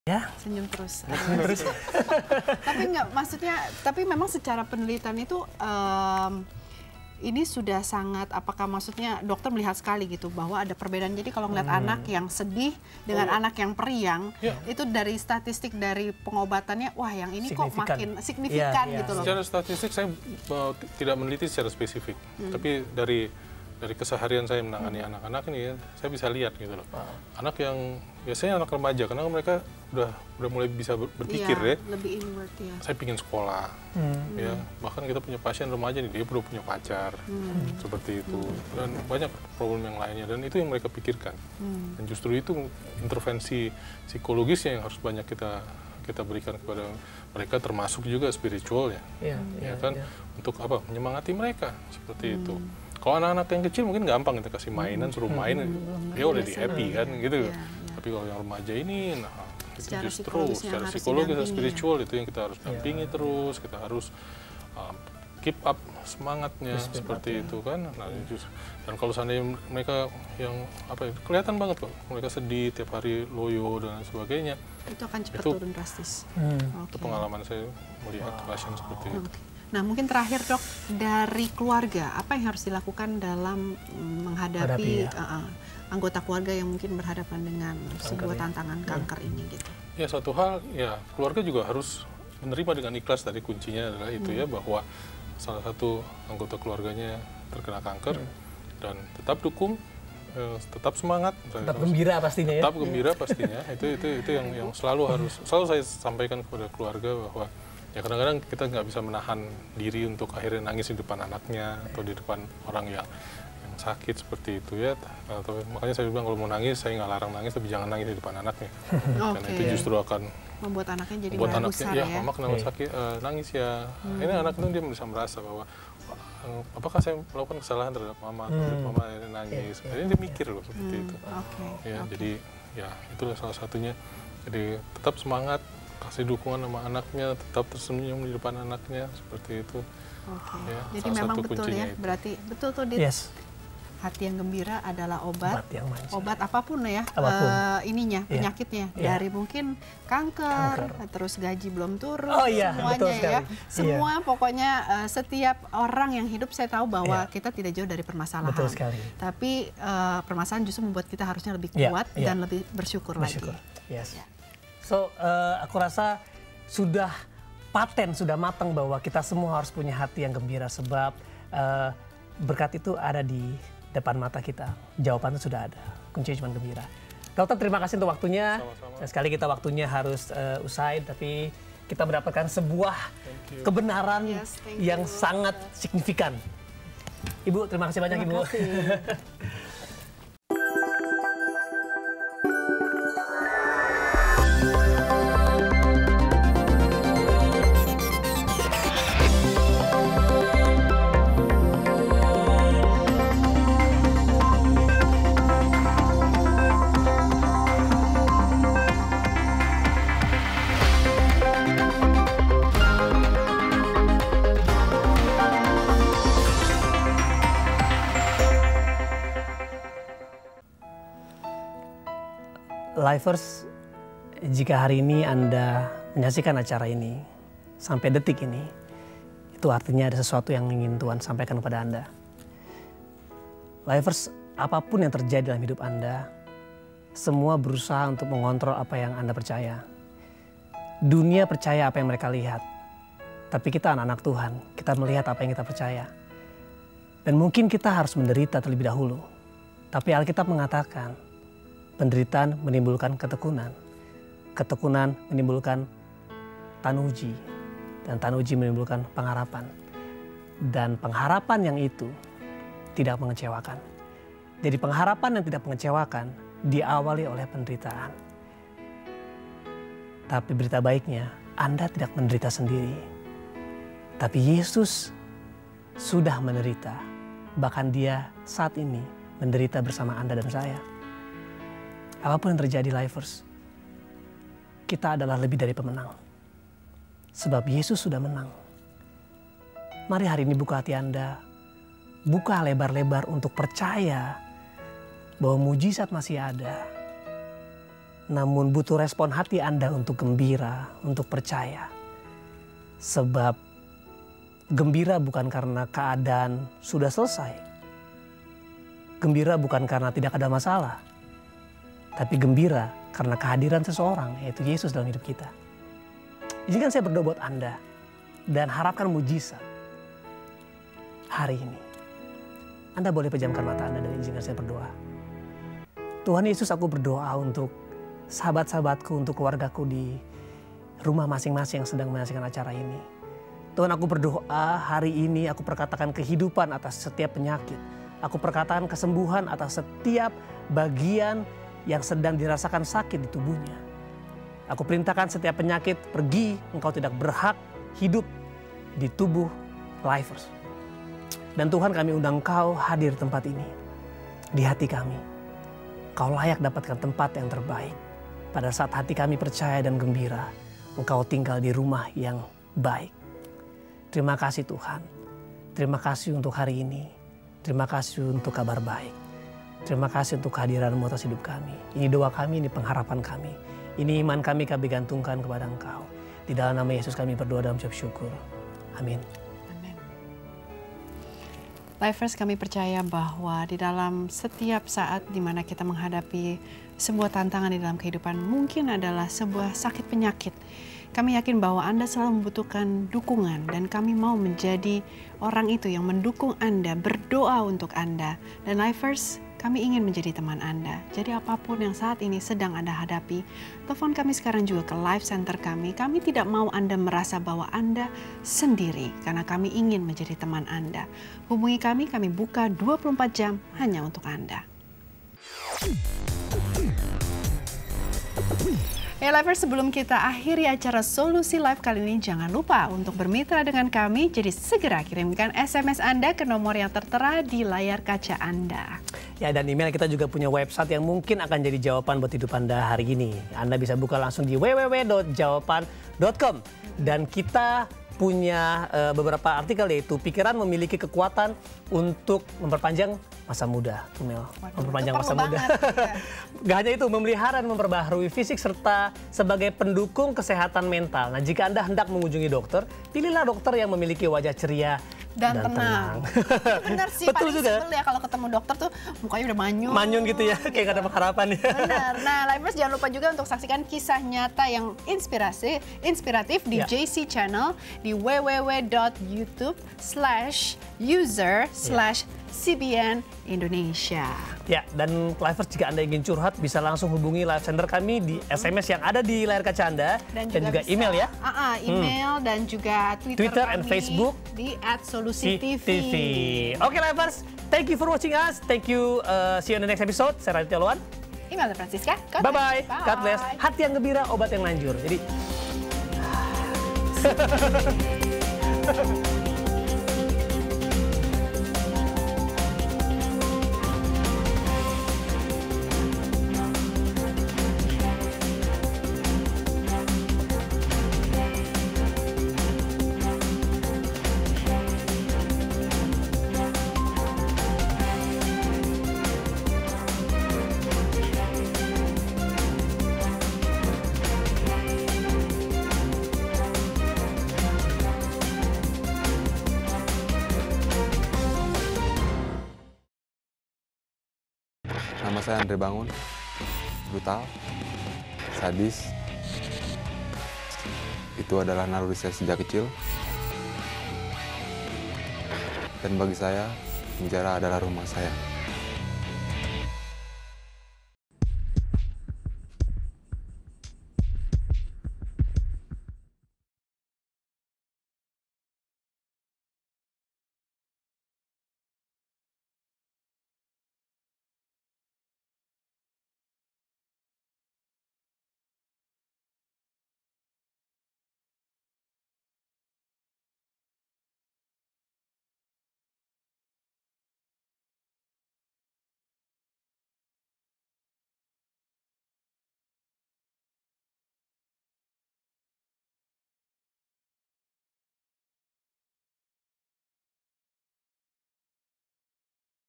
Ya, senyum terus. terus. Tapi enggak, maksudnya, tapi memang secara penelitian itu ini sudah sangat, apakah maksudnya dokter melihat sekali gitu bahwa ada perbedaan. Jadi kalau ngeliat anak yang sedih dengan anak yang periang, itu dari statistik dari pengobatannya, wah yang ini kok makin signifikan gitu loh. Secara statistik saya tidak meneliti secara spesifik, tapi dari keseharian saya menangani anak-anak ini, saya bisa lihat gitu loh. Anak yang biasanya anak remaja, karena mereka udah mulai bisa berpikir lebih inward ya. Saya pingin sekolah, ya. Bahkan kita punya pasien remaja nih, dia udah punya pacar, seperti itu. Dan banyak problem yang lainnya, dan itu yang mereka pikirkan. Dan justru itu intervensi psikologisnya yang harus banyak kita berikan kepada mereka, termasuk juga spiritualnya, untuk apa? Menyemangati mereka, seperti itu. Kalau anak-anak yang kecil mungkin gampang kita kasih mainan, suruh main, dia udah di happy kan gitu. Tapi kalau yang remaja ini, nah itu justru secara psikologis dan spiritual itu yang kita harus dampingi terus, kita harus keep up semangatnya seperti itu kan. Nah, dan kalau seandainya mereka yang apa ya, kelihatan banget kok mereka sedih tiap hari, loyo dan sebagainya, itu akan cepat turun drastis. Itu pengalaman saya melihat pasien seperti itu. Nah, mungkin terakhir dok, dari keluarga, apa yang harus dilakukan dalam menghadapi anggota keluarga yang mungkin berhadapan dengan sebuah tantangan kanker ini gitu? Ya, satu hal, ya keluarga juga harus menerima dengan ikhlas. Tadi kuncinya adalah itu ya, bahwa salah satu anggota keluarganya terkena kanker, dan tetap dukung, tetap semangat, tetap gembira pastinya ya. Tetap gembira pastinya. Itu yang selalu saya sampaikan kepada keluarga, bahwa ya kadang-kadang kita nggak bisa menahan diri untuk akhirnya nangis di depan anaknya atau di depan orang yang sakit seperti itu ya. Makanya saya bilang kalau mau nangis, saya nggak larang nangis, tapi jangan nangis di depan anaknya. Karena itu justru akan membuat anaknya jadi besar ya. Mama kenapa sakit, nangis ya. Ini anak itu dia bisa merasa bahwa apakah saya melakukan kesalahan terhadap mama, mama nangis. Jadi dia mikir loh seperti itu. Jadi ya itulah salah satunya. Jadi tetap semangat, kasih dukungan sama anaknya, tetap tersenyum di depan anaknya, seperti itu. Ya, jadi memang betul ya, berarti betul tuh Dit. Hati yang gembira adalah obat apapun ya, penyakitnya, dari mungkin kanker, terus gaji belum turun, semuanya ya. Semua pokoknya setiap orang yang hidup, saya tahu bahwa kita tidak jauh dari permasalahan. Betul sekali. Tapi permasalahan justru membuat kita harusnya lebih kuat dan lebih bersyukur lagi. So, aku rasa sudah paten, sudah matang bahwa kita semua harus punya hati yang gembira, sebab berkat itu ada di depan mata kita. Jawabannya sudah ada, kuncinya cuma gembira. Dokter, terima kasih untuk waktunya. Sama-sama. Sekali kita waktunya harus usai, tapi kita mendapatkan sebuah kebenaran yang sangat signifikan. Ibu, terima kasih banyak Ibu. Lifers, jika hari ini Anda menyaksikan acara ini sampai detik ini, itu artinya ada sesuatu yang ingin Tuhan sampaikan kepada Anda. Lifers, apapun yang terjadi dalam hidup Anda, semua berusaha untuk mengontrol apa yang Anda percaya. Dunia percaya apa yang mereka lihat, tapi kita anak-anak Tuhan, kita melihat apa yang kita percaya. Dan mungkin kita harus menderita terlebih dahulu, tapi Alkitab mengatakan, penderitaan menimbulkan ketekunan, ketekunan menimbulkan tanuji, dan tanuji menimbulkan pengharapan. Dan pengharapan yang itu tidak mengecewakan. Jadi pengharapan yang tidak mengecewakan diawali oleh penderitaan. Tapi berita baiknya, Anda tidak menderita sendiri. Tapi Yesus sudah menderita, bahkan Dia saat ini menderita bersama Anda dan saya. Apapun yang terjadi, Lifers, kita adalah lebih dari pemenang. Sebab Yesus sudah menang. Mari hari ini buka hati Anda. Buka lebar-lebar untuk percaya bahwa mujizat masih ada. namun butuh respon hati Anda untuk gembira, untuk percaya. Sebab gembira bukan karena keadaan sudah selesai. Gembira bukan karena tidak ada masalah. Tapi gembira karena kehadiran seseorang, yaitu Yesus dalam hidup kita. Izinkan saya berdoa buat Anda dan harapkan mujizat hari ini. Anda boleh pejamkan mata Anda dan izinkan saya berdoa. Tuhan Yesus, aku berdoa untuk sahabat-sahabatku, untuk keluargaku di rumah masing-masing yang sedang menyaksikan acara ini. Tuhan, aku berdoa hari ini aku perkatakan kehidupan atas setiap penyakit. Aku perkatakan kesembuhan atas setiap bagian yang sedang dirasakan sakit di tubuhnya. Aku perintahkan setiap penyakit pergi, engkau tidak berhak hidup di tubuh Lifers. Dan Tuhan, kami undang Engkau hadir di tempat ini, di hati kami. Kau layak dapatkan tempat yang terbaik. Pada saat hati kami percaya dan gembira, Engkau tinggal di rumah yang baik. Terima kasih Tuhan. Terima kasih untuk hari ini. Terima kasih untuk kabar baik. Terima kasih untuk kehadiran-Mu atas hidup kami. Ini doa kami, ini pengharapan kami. Ini iman kami gantungkan kepada Engkau. Di dalam nama Yesus kami berdoa dan mengucap syukur. Amin. Lifers, kami percaya bahwa di dalam setiap saat di mana kita menghadapi sebuah tantangan di dalam kehidupan, mungkin adalah sebuah sakit penyakit. Kami yakin bahwa Anda selalu membutuhkan dukungan dan kami mau menjadi orang itu yang mendukung Anda, berdoa untuk Anda. Dan Lifers, kami ingin menjadi teman Anda. Jadi apapun yang saat ini sedang Anda hadapi, telepon kami sekarang juga ke Life Center kami. Kami tidak mau Anda merasa bahwa Anda sendiri, karena kami ingin menjadi teman Anda. Hubungi kami buka 24 jam hanya untuk Anda. Ya Lifers, sebelum kita akhiri acara Solusi Live kali ini, jangan lupa untuk bermitra dengan kami. Jadi segera kirimkan SMS Anda ke nomor yang tertera di layar kaca Anda. Ya, dan email kita juga punya website yang mungkin akan jadi jawaban buat hidup Anda hari ini. Anda bisa buka langsung di www.jawaban.com. Dan kita punya beberapa artikel, yaitu pikiran memiliki kekuatan untuk memperpanjang masa muda. Tumel, memperpanjang masa muda. Ya. Gak hanya itu, memelihara dan memperbaharui fisik serta sebagai pendukung kesehatan mental. Nah, jika Anda hendak mengunjungi dokter, pilihlah dokter yang memiliki wajah ceria dan tenang. Benar sih, betul paling juga. sebel ya kalau ketemu dokter tuh mukanya udah manyun. Manyun gitu ya, kayak gak ada pengharapan ya. Benar. Nah, Lifers, jangan lupa juga untuk saksikan kisah nyata yang inspiratif di JC Channel di www.youtube/user/CBN Indonesia. Ya, dan Lifers, jika Anda ingin curhat bisa langsung hubungi Live Center kami di SMS yang ada di layar kaca Anda dan juga bisa, email ya. Email dan juga Twitter and kami Facebook di @solusitv. Oke Lifers, thank you for watching us. Thank you. See you on the next episode. Saya Raditya Luan. Imelda Francisca. Bye-bye. God bless. Hati yang gembira, obat yang manjur. Jadi Nama saya Andre Bangun, brutal, sadis. Itu adalah naluri saya sejak kecil. Dan bagi saya, penjara adalah rumah saya.